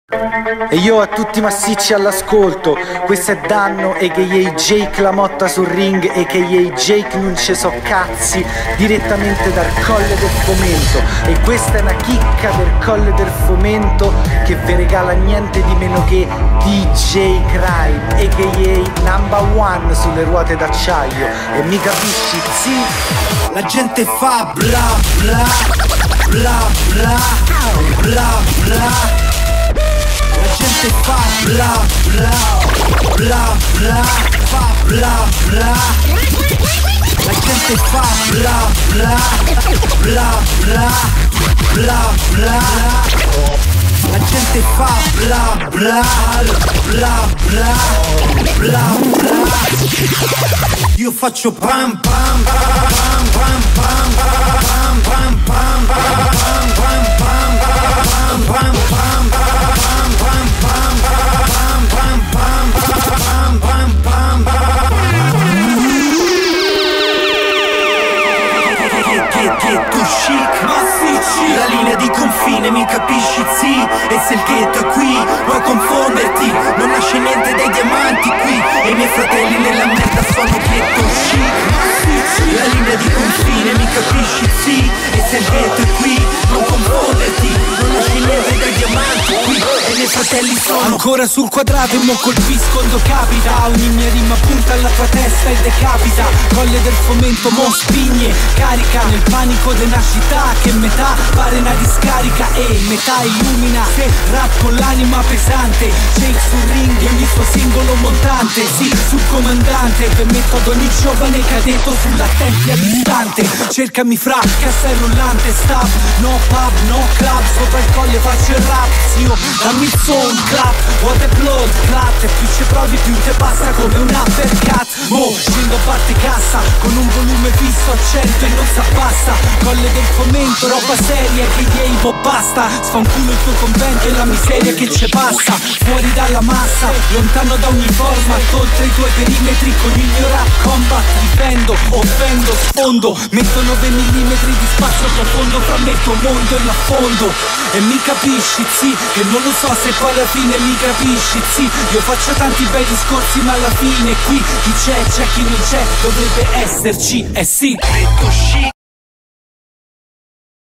E io a tutti i massicci all'ascolto, questo è Danno a.k.a. Jake La Motta sul ring, a.k.a. Jake non ce so cazzi, direttamente dal Colle del Fomento. E questa è una chicca del Colle del Fomento che vi regala niente di meno che DJ Crime, a.k.a. number one sulle ruote d'acciaio. E mi capisci, sì? La gente fa bla bla, bla bla, bla bla. La gente fa bla bla, bla bla, fa bla bla. La gente fa bla bla, bla bla, bla bla. La gente fa bla bla, bla bla, bla bla. Io faccio pam pam pam pam pam pam pam pam pam pam pam pam pam. La linea di confine mi capisci zi. E se il ghetto è qui puoi confonderti. Non nasce niente dai diamanti qui. E i miei fratelli nella merda sono ghetto chic. La linea di confine mi capisci zi. E se il ghetto è qui non confonderti. Non nasce niente dai diamanti qui. E i miei fratelli sono ancora sul quadrato e mo colpisco quando capita. Ogni mia rima punta alla tua testa e decapita. Colle del Fomento mo spigne, carica nel panico della città che metà pare una discarica e metà illumina. Se rap con l'anima pesante, Jake sul ring ogni suo singolo montante. Sì, sul comandante, permetto ad ogni giovane cadetto sulla tempia distante. Cercami fra cassa e rullante, stab, no pub, no club. Sopra il colle faccio il rap, zio, dammi il son, clap, what a blood, clap. E più ci provi più te passa come un uppercut. Mo scendo a parte cassa con un volume fisso a 100 e non s'abbassa. Colle del Fomento, roba seria che gli mo basta. Sfanculo il tuo convento e la miseria che ci passa. Fuori dalla massa, lontano da ogni format, oltre i tuoi perimetri con il mio rap combat. Difendo, offendo, sfondo, metto 9 mm di spazio profondo fra me, il tuo mondo e l'affondo. E mi capisci, sì, che non lo so se poi alla fine mi capisci, sì. Io faccio tanti bei discorsi ma alla fine qui chi c'è, chi non c'è, dovrebbe esserci, sì.